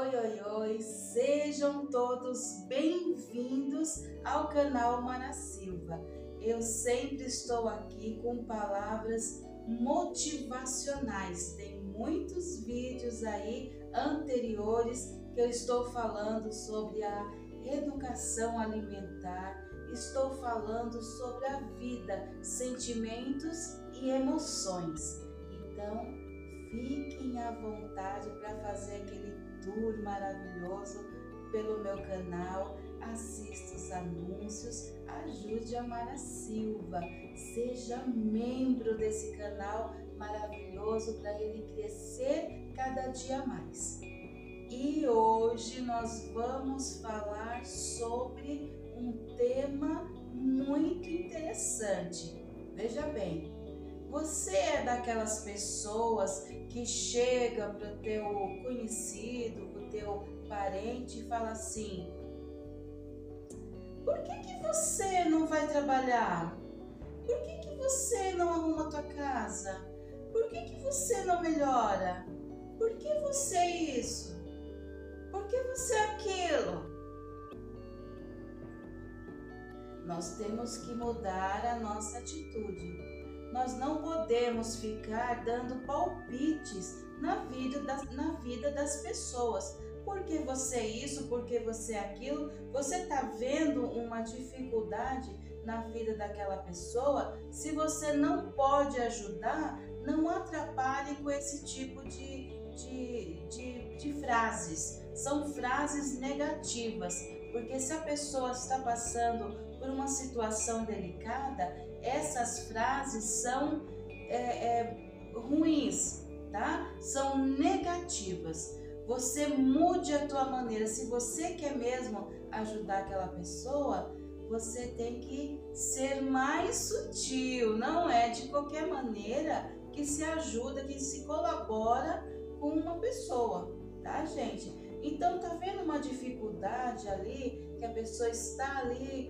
Oi, oi, oi! Sejam todos bem-vindos ao canal Mara Silva. Eu sempre estou aqui com palavras motivacionais. Tem muitos vídeos aí anteriores que eu estou falando sobre a educação alimentar, estou falando sobre a vida, sentimentos e emoções. Então, fiquem à vontade para fazer aquele tour maravilhoso pelo meu canal, assista os anúncios, ajude a Mara Silva, seja membro desse canal maravilhoso para ele crescer cada dia mais. E hoje nós vamos falar sobre um tema muito interessante. Veja bem, você é daquelas pessoas que chega para o teu conhecido, para o teu parente e fala assim: por que você não vai trabalhar? Por que você não arruma a tua casa? Por que você não melhora? Por que você é isso? Por que você é aquilo? Nós temos que mudar a nossa atitude. Nós não podemos ficar dando palpites na vida das pessoas. Por que você é isso? Por que você é aquilo? Você está vendo uma dificuldade na vida daquela pessoa? Se você não pode ajudar, não atrapalhe com esse tipo de frases. São frases negativas, porque se a pessoa está passando por uma situação delicada, essas frases são ruins, tá? São negativas. Você mude a tua maneira. Se você quer mesmo ajudar aquela pessoa, você tem que ser mais sutil. Não é de qualquer maneira que se ajuda, que se colabora com uma pessoa, tá, gente? Então, tá vendo uma dificuldade ali, que a pessoa está ali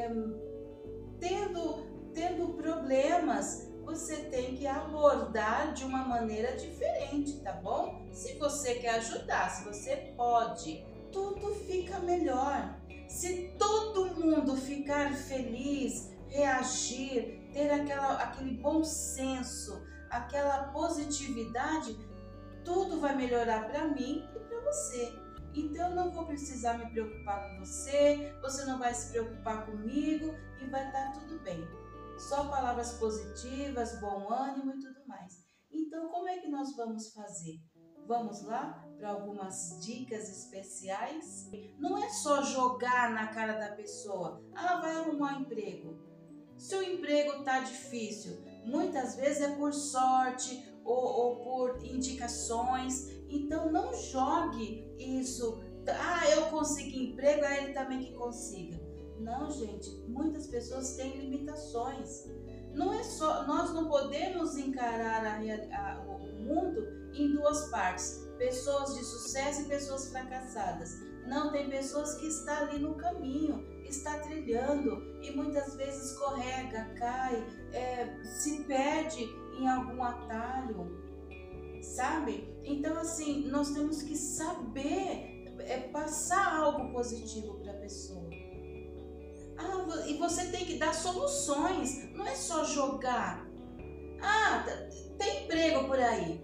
tendo problemas, você tem que abordar de uma maneira diferente, tá bom? Se você quer ajudar, se você pode, tudo fica melhor. Se todo mundo ficar feliz, reagir, ter aquele bom senso, aquela positividade, tudo vai melhorar para mim e para você. Então eu não vou precisar me preocupar com você, você não vai se preocupar comigo e vai estar tudo bem. Só palavras positivas, bom ânimo e tudo mais. Então como é que nós vamos fazer? Vamos lá para algumas dicas especiais? Não é só jogar na cara da pessoa: ah, vai arrumar um emprego. Se o emprego está difícil, muitas vezes é por sorte ou por indicações. Então não jogue isso: ah, eu consegui emprego, aí ele também que consiga. Não, gente, muitas pessoas têm limitações. Não é só, nós não podemos encarar o mundo em duas partes: pessoas de sucesso e pessoas fracassadas. Não, tem pessoas que estão ali no caminho, está trilhando e muitas vezes escorrega, cai, se perde em algum atalho, sabe? Então assim, nós temos que saber passar algo positivo para a pessoa. Ah, e você tem que dar soluções, não é só jogar. Ah, tem emprego por aí.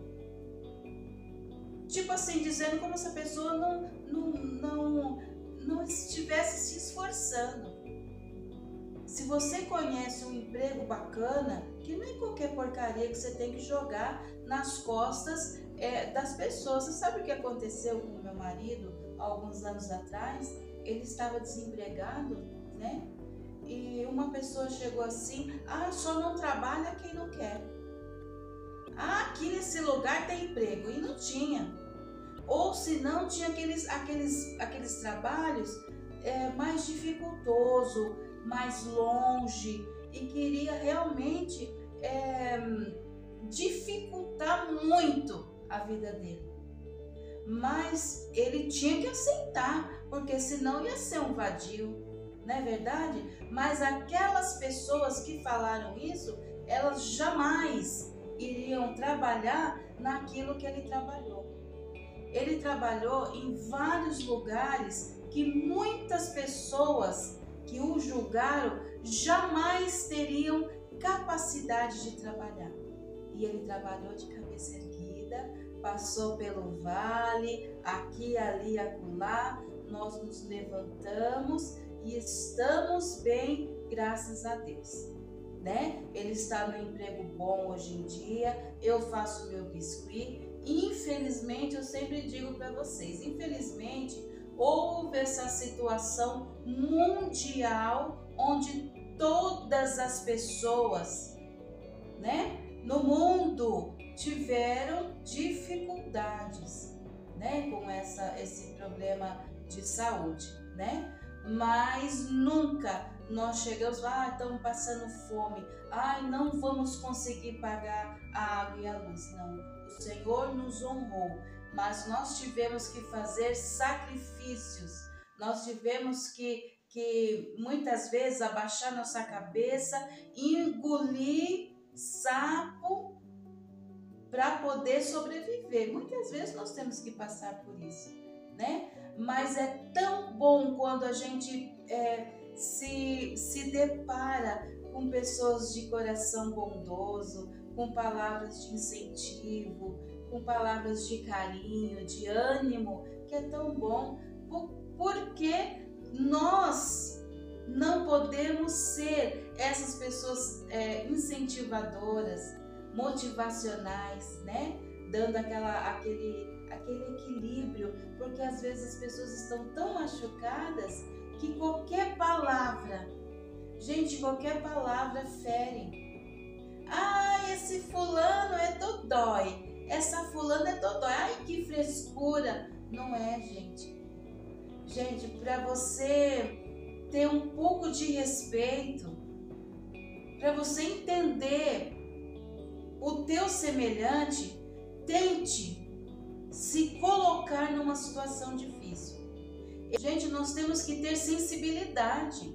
Tipo assim, dizendo como se a pessoa não estivesse se esforçando. Se você conhece um emprego bacana, que não é qualquer porcaria que você tem que jogar nas costas das pessoas. Você sabe o que aconteceu com o meu marido há alguns anos atrás? Ele estava desempregado, né? E uma pessoa chegou assim: ah, só não trabalha quem não quer. Ah, aqui nesse lugar tem emprego. E não tinha. Ou se não, tinha aqueles trabalhos mais dificultoso, mais longe, e queria realmente dificultar muito a vida dele. Mas ele tinha que aceitar, porque senão ia ser um vadio, não é verdade? Mas aquelas pessoas que falaram isso, elas jamais iriam trabalhar naquilo que ele trabalhou. Ele trabalhou em vários lugares que muitas pessoas que o julgaram jamais teriam capacidade de trabalhar. E ele trabalhou de cabeça erguida, passou pelo vale, aqui, ali, acolá. Nós nos levantamos e estamos bem, graças a Deus, né? Ele está no emprego bom hoje em dia, eu faço meu biscuit. Infelizmente, eu sempre digo para vocês, infelizmente, houve essa situação mundial onde todas as pessoas, né, no mundo tiveram dificuldades, né, com esse problema de saúde, né? Mas nunca nós chegamos, estamos passando fome, não vamos conseguir pagar a água e a luz. Não, o Senhor nos honrou, mas nós tivemos que fazer sacrifícios, nós tivemos que muitas vezes abaixar nossa cabeça, engolir sapo para poder sobreviver. Muitas vezes nós temos que passar por isso, né? Mas é tão bom quando a gente se depara com pessoas de coração bondoso, com palavras de incentivo, com palavras de carinho, de ânimo, que é tão bom, porque nós não podemos ser essas pessoas incentivadoras, motivacionais, né? Dando aquele equilíbrio, porque às vezes as pessoas estão tão machucadas que qualquer palavra, gente, qualquer palavra fere. Esse fulano é dodói, essa fulana é dodói, que frescura. Não é, gente. Gente, para você ter um pouco de respeito, para você entender o teu semelhante, tente se colocar numa situação difícil. Gente, nós temos que ter sensibilidade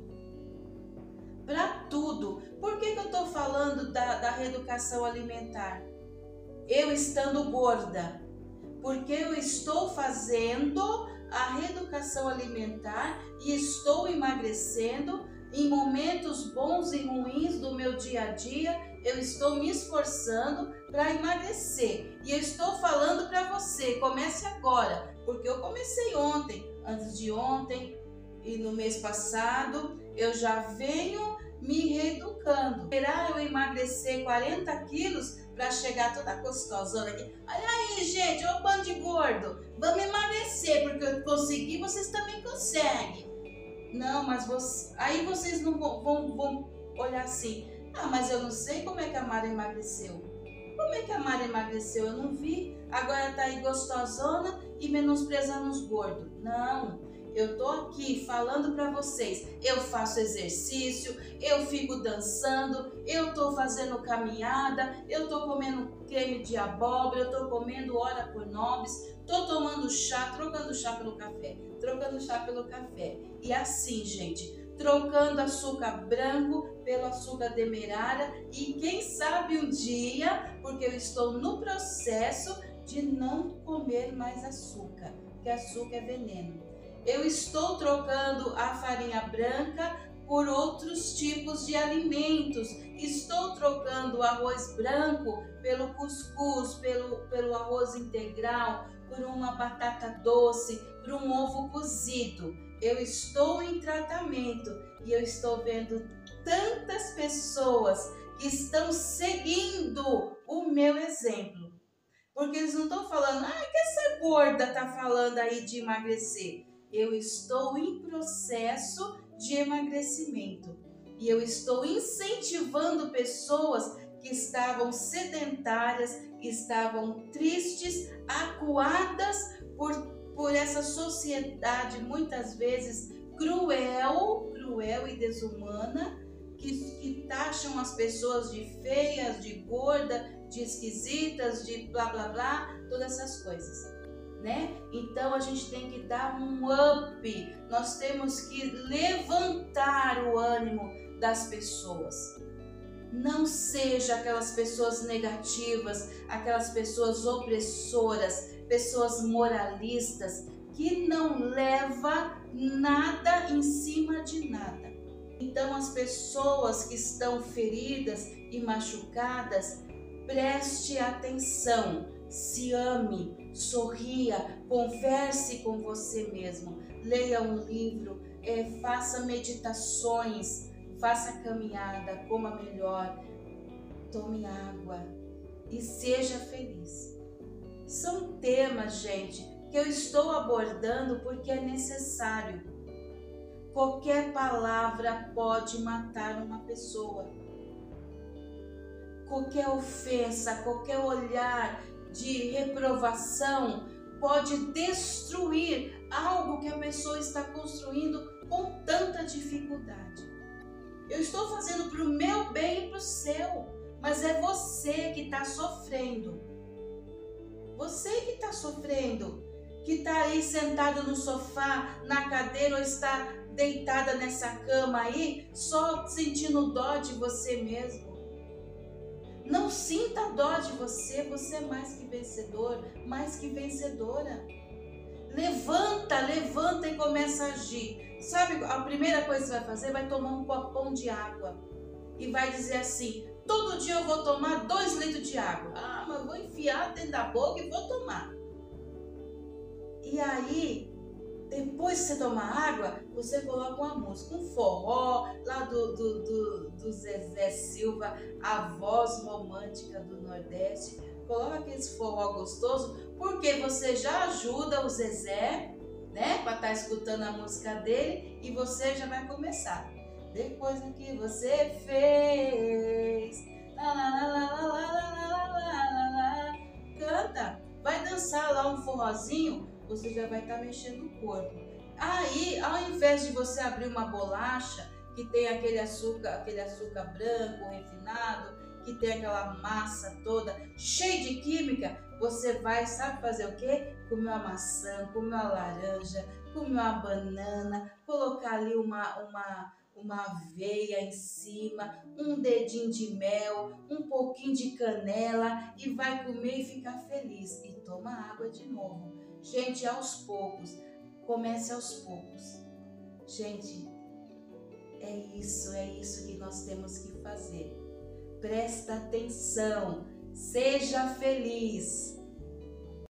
para tudo. Por que eu estou falando da reeducação alimentar? Eu estando gorda, porque eu estou fazendo a reeducação alimentar e estou emagrecendo. Em momentos bons e ruins do meu dia a dia, eu estou me esforçando para emagrecer. E eu estou falando para você, comece agora, porque eu comecei ontem, antes de ontem e no mês passado, eu já venho me reeducando. Será eu emagrecer 40 quilos para chegar toda gostosona aqui? Olha aí, gente, ô bando de gordo, vamos emagrecer, porque eu consegui, vocês também conseguem. Não, mas aí vocês não vão olhar assim, mas eu não sei como é que a Mara emagreceu. Como é que a Mara emagreceu? Eu não vi, agora tá aí gostosona e menosprezando os gordos. Não, eu tô aqui falando para vocês, eu faço exercício, eu fico dançando, eu tô fazendo caminhada, eu tô comendo creme de abóbora, eu tô comendo ora por nobis, tô tomando chá, trocando chá pelo café, E assim, gente, trocando açúcar branco pelo açúcar demerara, e quem sabe um dia, porque eu estou no processo de não comer mais açúcar, porque açúcar é veneno. Eu estou trocando a farinha branca por outros tipos de alimentos. Estou trocando o arroz branco pelo cuscuz, pelo arroz integral, por uma batata doce, por um ovo cozido. Eu estou em tratamento e eu estou vendo tantas pessoas que estão seguindo o meu exemplo. Porque eles não estão falando, que essa gorda está falando aí de emagrecer. Eu estou em processo de emagrecimento e eu estou incentivando pessoas que estavam sedentárias, que estavam tristes, acuadas por essa sociedade muitas vezes cruel e desumana, que taxam as pessoas de feias, de gorda, de esquisitas, de blá blá blá, todas essas coisas, né? Então a gente tem que dar um up, nós temos que levantar o ânimo das pessoas. Não seja aquelas pessoas negativas, aquelas pessoas opressoras, pessoas moralistas, que não leva nada em cima de nada. Então, as pessoas que estão feridas e machucadas, preste atenção, se ame, sorria, converse com você mesmo, leia um livro, faça meditações, faça caminhada, coma melhor, tome água e seja feliz. São temas, gente, que eu estou abordando porque é necessário. Qualquer palavra pode matar uma pessoa. Qualquer ofensa, qualquer olhar de reprovação pode destruir algo que a pessoa está construindo com tanta dificuldade. Eu estou fazendo para o meu bem e para o seu, mas é você que está sofrendo. Você que está sofrendo, que está aí sentado no sofá, na cadeira ou está deitada nessa cama aí, só sentindo dó de você mesmo. Não sinta dó de você, você é mais que vencedor, mais que vencedora. Levanta, levanta e começa a agir. Sabe, a primeira coisa que você vai fazer, vai tomar um copão de água e vai dizer assim, todo dia eu vou tomar 2 litros de água. Ah, mas eu vou enfiar dentro da boca e vou tomar. E aí, depois que você tomar água, você coloca uma música, um forró lá do Zezé Silva, a voz romântica do Nordeste. Coloca aquele forró gostoso, porque você já ajuda o Zezé, né? Para estar escutando a música dele e você já vai começar. Depois do que você fez, lá, lá, lá, lá, lá, lá, lá, lá, lá, canta, vai dançar lá um forrozinho, você já vai estar mexendo o corpo. Aí, ao invés de você abrir uma bolacha que tem aquele açúcar branco, refinado, que tem aquela massa toda cheia de química, você vai, sabe fazer o quê? Comer uma maçã, comer uma laranja, comer uma banana, colocar ali uma aveia em cima, um dedinho de mel, um pouquinho de canela e vai comer e ficar feliz. E toma água de novo. Gente, aos poucos, comece aos poucos. Gente, é isso que nós temos que fazer. Presta atenção, seja feliz.